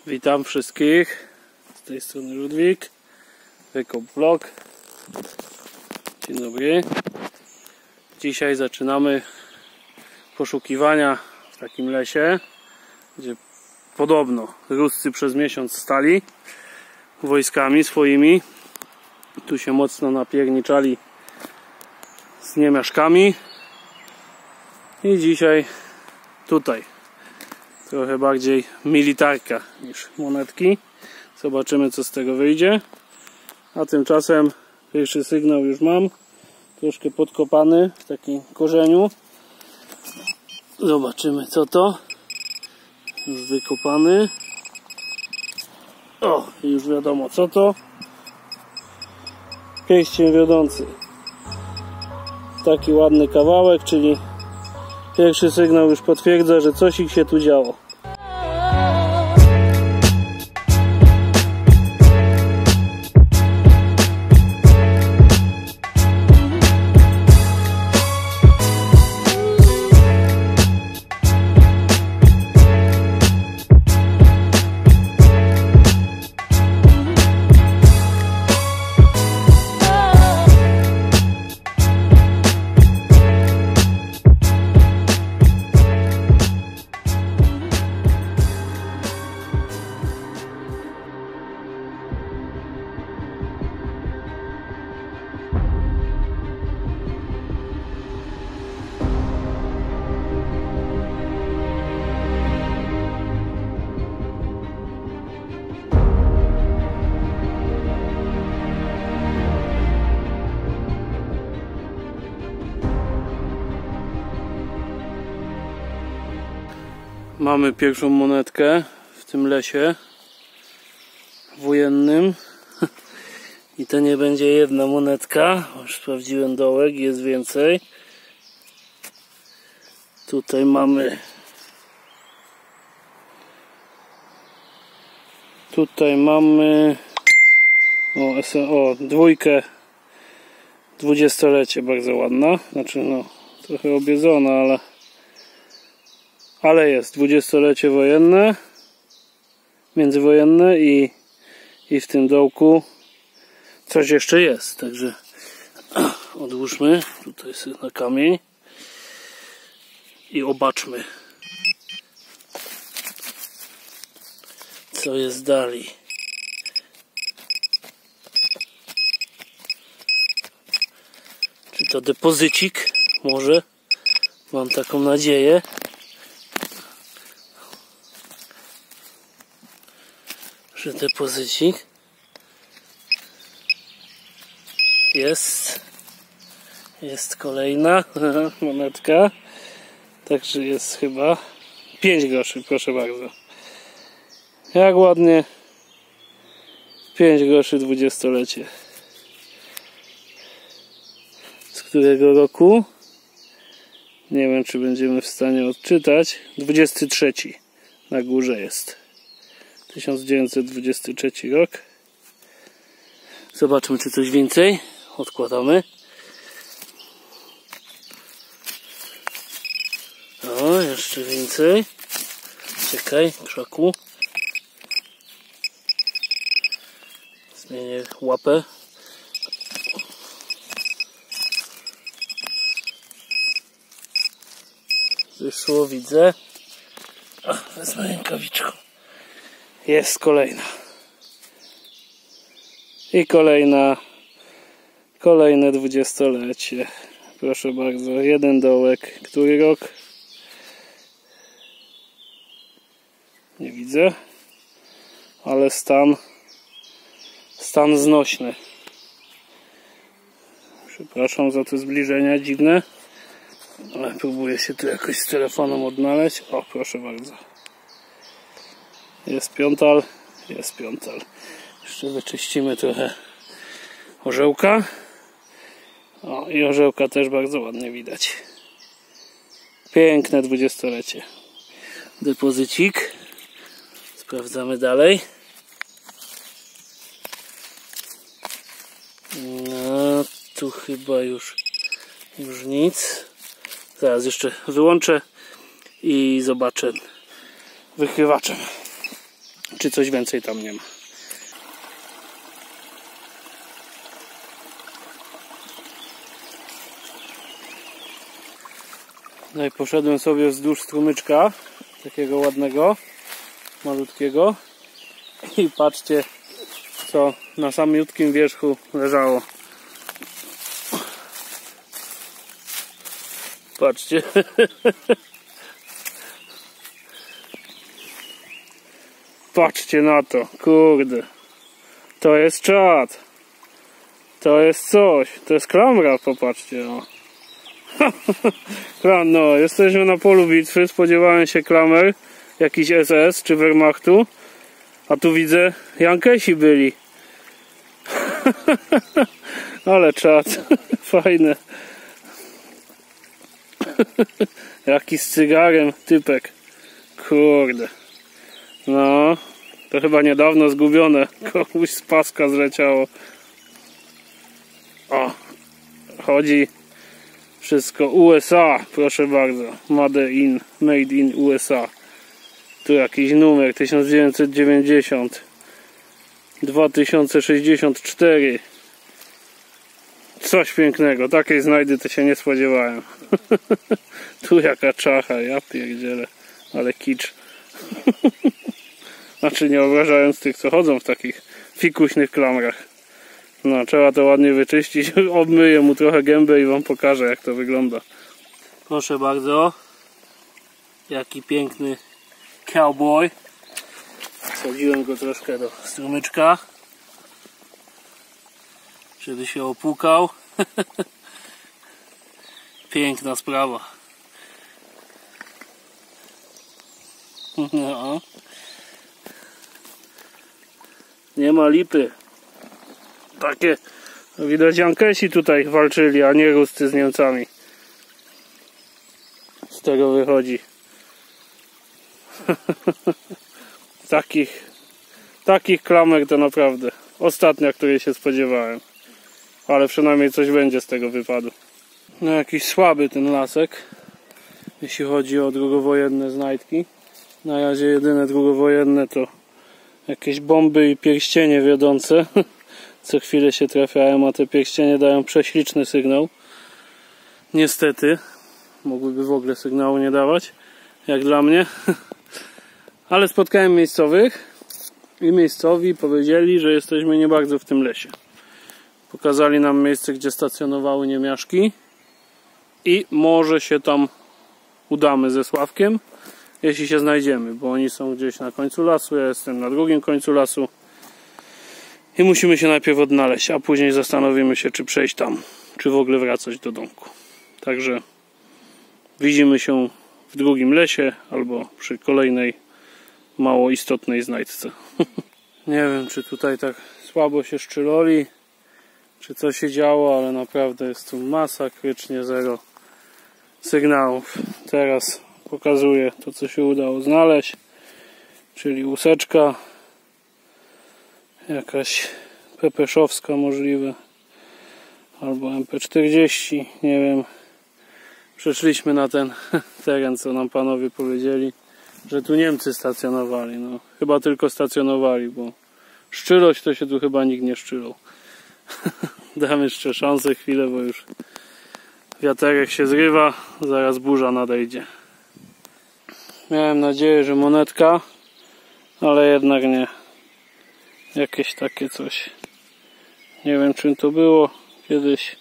Witam wszystkich, z tej strony Ludwik, Wykop Vlog. Dzień dobry. Dzisiaj zaczynamy poszukiwania w takim lesie, gdzie podobno Ruscy przez miesiąc stali wojskami swoimi. Tu się mocno napierniczali z niemiaszkami i dzisiaj tutaj trochę bardziej militarka niż monetki. Zobaczymy, co z tego wyjdzie. A tymczasem pierwszy sygnał już mam. Troszkę podkopany w takim korzeniu. Zobaczymy, co to. Już wykopany. O, już wiadomo, co to. Pierścień wiodący. Taki ładny kawałek, czyli pierwszy sygnał już potwierdza, że coś ich się tu działo. Mamy pierwszą monetkę w tym lesie wojennym i to nie będzie jedna monetka, już sprawdziłem dołek, jest więcej. Tutaj mamy dwójkę, 20-lecie, bardzo ładna, znaczy no trochę obiedzona, ale jest 20-lecie wojenne, międzywojenne i w tym dołku coś jeszcze jest, także odłóżmy tutaj sobie na kamień i obaczmy, co jest dalej. Czy to depozycik? Może? Mam taką nadzieję. Że depozycik jest kolejna monetka, także jest chyba 5 groszy, proszę bardzo. Jak ładnie, 5 groszy 20-lecie. Z którego roku? Nie wiem, czy będziemy w stanie odczytać. 23 na górze jest. 1923 rok. Zobaczmy, czy coś więcej. Odkładamy. O, jeszcze więcej. Czekaj, krzaku. Zmienię łapę. Wyszło, widzę. Wezmę rękawiczką. Jest kolejna. I kolejne 20-lecie. Proszę bardzo, jeden dołek. Który rok? Nie widzę. Ale stan znośny. Przepraszam za te zbliżenia dziwne. Ale próbuję się tu jakoś z telefonem odnaleźć. O, proszę bardzo. Jest piątal. Jeszcze wyczyścimy trochę orzełka. O, i orzełka też bardzo ładnie widać. Piękne 20-lecie. Depozycik. Sprawdzamy dalej. No, tu chyba już nic. Zaraz jeszcze wyłączę i zobaczę wykrywaczem. czy coś więcej tam nie ma. No i poszedłem sobie wzdłuż strumyczka, takiego ładnego, malutkiego, i patrzcie, co na samiutkim wierzchu leżało. Patrzcie. Patrzcie na to, kurde. To jest czad. To jest coś. To jest klamra, popatrzcie. O. No, jesteśmy na polu bitwy. Spodziewałem się klamer, jakiś SS czy Wehrmachtu. A tu widzę, Jankesi byli. Ale czad. Fajne. Jaki z cygarem typek. Kurde. No, to chyba niedawno zgubione. Komuś z paska zleciało. O, chodzi wszystko USA, proszę bardzo. Made in USA. Tu jakiś numer 1990 2064. Coś pięknego. Takiej znajdy to się nie spodziewałem. Tu jaka czacha, ja pierdzielę. Ale kicz. Znaczy nie obrażając tych, co chodzą w takich fikuśnych klamrach. No, trzeba to ładnie wyczyścić. Obmyję mu trochę gębę i wam pokażę, jak to wygląda. Proszę bardzo. Jaki piękny cowboy. Wsadziłem go troszkę do strumyczka, żeby się opłukał. Piękna sprawa. No. Nie ma lipy. Takie, widać, Jankesi tutaj walczyli, a nie Ruscy z Niemcami. Z tego wychodzi. Takich klamek to naprawdę ostatnia, której się spodziewałem. Ale przynajmniej coś będzie z tego wypadu. No, jakiś słaby ten lasek, jeśli chodzi o drugowojenne znajdki. Na razie jedyne drugowojenne to jakieś bomby i pierścienie wiodące. Co chwilę się trafiają, a te pierścienie dają prześliczny sygnał. Niestety. Mogłyby w ogóle sygnału nie dawać, jak dla mnie. Ale spotkałem miejscowych i miejscowi powiedzieli, że jesteśmy nie bardzo w tym lesie. Pokazali nam miejsce, gdzie stacjonowały niemiaszki i może się tam udamy ze Sławkiem, jeśli się znajdziemy, bo oni są gdzieś na końcu lasu, ja jestem na drugim końcu lasu i musimy się najpierw odnaleźć, a później zastanowimy się, czy przejść tam, czy w ogóle wracać do domku. Także widzimy się w drugim lesie albo przy kolejnej mało istotnej znajdce. Nie wiem, czy tutaj tak słabo się szczyloli, czy co się działo, ale naprawdę jest tu masakrycznie zero sygnałów. Teraz pokazuję to, co się udało znaleźć, czyli łuseczka jakaś pepeszowska możliwe, albo MP40, nie wiem. Przeszliśmy na ten teren, co nam panowie powiedzieli, że tu Niemcy stacjonowali. No, chyba tylko stacjonowali, bo szczylać to się tu chyba nikt nie szczylał. Damy jeszcze szansę chwilę, bo już wiaterek się zrywa, zaraz burza nadejdzie. Miałem nadzieję, że monetka, ale jednak nie. Jakieś takie coś. Nie wiem, czym to było kiedyś.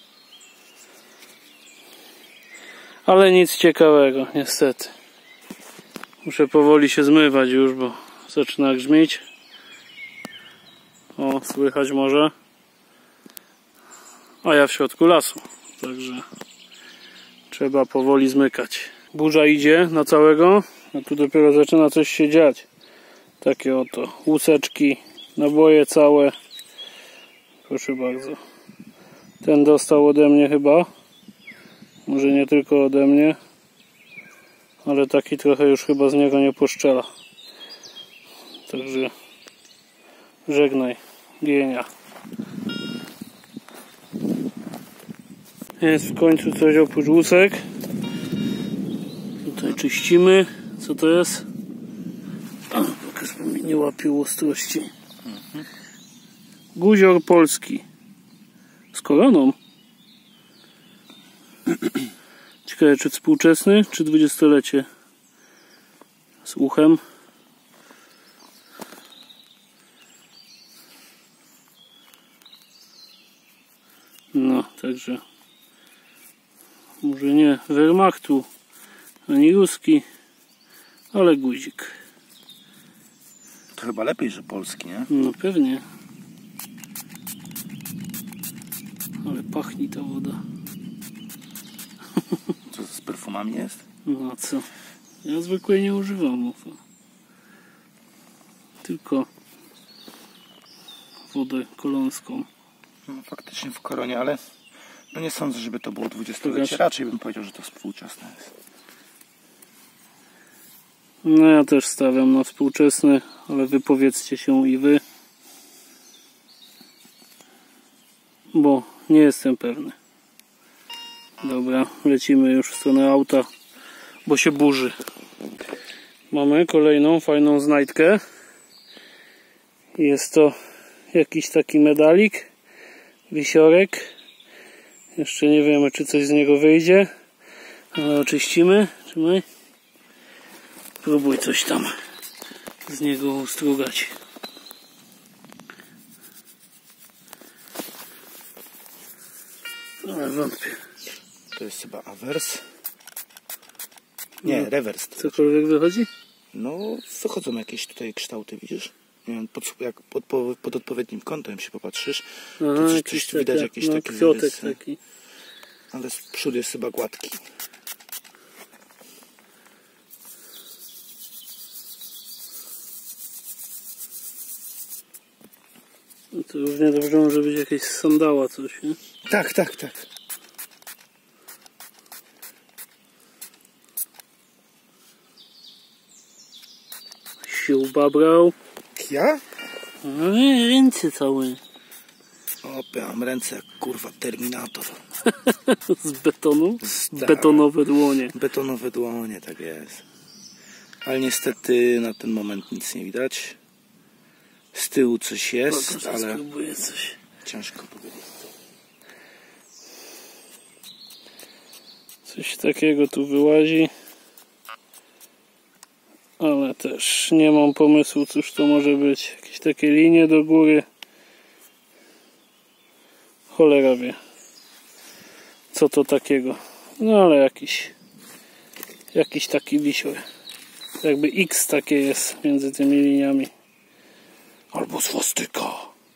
Ale nic ciekawego, niestety. Muszę powoli się zmywać już, bo zaczyna grzmić. O, słychać może. A ja w środku lasu, także trzeba powoli zmykać. Burza idzie na całego, a tu dopiero zaczyna coś się dziać. Takie oto łuseczki, naboje całe. Proszę bardzo. Ten dostał ode mnie chyba. Może nie tylko ode mnie, ale taki trochę już chyba z niego nie poszczela. Także żegnaj, gienia. Jest w końcu coś oprócz łusek. Tutaj czyścimy. Co to jest? O, pokaż żeby mi nie łapił ostrości. Guzior polski. Z koroną. Ciekawe, czy współczesny, czy 20-lecie. Z uchem. No, także może nie Wehrmachtu, ani ruski, ale guzik. To chyba lepiej, że polski, nie? No pewnie. Ale pachnie ta woda. Co z perfumami jest? No a co? Ja zwykle nie używam. Tylko wodę kolońską. No, faktycznie w koronie, ale no nie sądzę, żeby to było 20-lecie. Raczej bym powiedział, że to współczesne jest. No ja też stawiam na współczesny, ale wypowiedzcie się i wy. Bo nie jestem pewny. Dobra, lecimy już w stronę auta, bo się burzy. Mamy kolejną fajną znajdkę. Jest to jakiś taki medalik, wisiorek. Jeszcze nie wiemy, czy coś z niego wyjdzie, ale oczyścimy. Trzymaj. Próbuj coś tam z niego ustrugać. Ale wątpię. To jest chyba awers. Nie, no, rewers. Cokolwiek wychodzi? No, wychodzą jakieś tutaj kształty, widzisz? Nie wiem, jak pod odpowiednim kątem się popatrzysz, to coś widać, jakiś taki kwiatek taki. Ale przód jest chyba gładki. No to równie dobrze może być jakieś sandała coś, nie? Tak, tak, tak. Się ubabrał. Ja? No nie, ręce całe. O, mam ręce jak kurwa Terminator. Z betonu? Betonowe dłonie. Betonowe dłonie, tak jest. Ale niestety na ten moment nic nie widać. Z tyłu coś jest, ale coś. ciężko powiedzieć. Coś takiego tu wyłazi. Ale też nie mam pomysłu, cóż to może być. Jakieś takie linie do góry. Cholera wie. Co to takiego. No ale jakiś taki wisior. Jakby X takie jest między tymi liniami. Albo swastyka.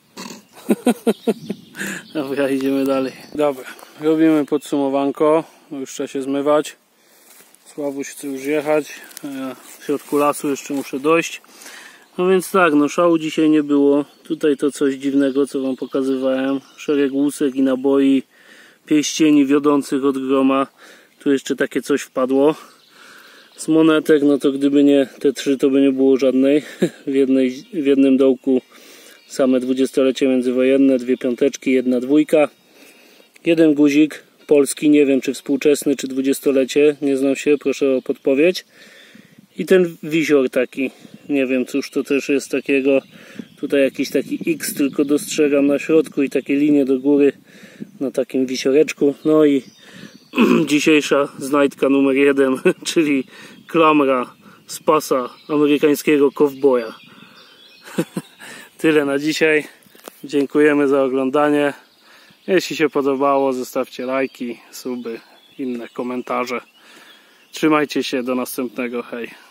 Dobra, idziemy dalej. Dobra, robimy podsumowanko. Już trzeba się zmywać. Sławuś chce już jechać. Ja w środku lasu jeszcze muszę dojść. No więc tak, no szału dzisiaj nie było. Tutaj to coś dziwnego, co wam pokazywałem. Szereg łusek i naboi, pierścieni wiodących od groma. Tu jeszcze takie coś wpadło. Z monetek, no to gdyby nie te trzy, to by nie było żadnej. W jednym dołku same 20-lecie międzywojenne, 2 piąteczki, 1 dwójka. 1 guzik polski, nie wiem czy współczesny, czy 20-lecie, nie znam się, proszę o podpowiedź. I ten wisior taki, nie wiem cóż to też jest takiego. Tutaj jakiś taki X tylko dostrzegam na środku i takie linie do góry na takim wisioreczku. No i dzisiejsza znajdka numer 1, czyli klamra z pasa amerykańskiego kowboja. Tyle na dzisiaj. Dziękujemy za oglądanie. Jeśli się podobało, zostawcie lajki, suby, inne komentarze. Trzymajcie się, do następnego, hej.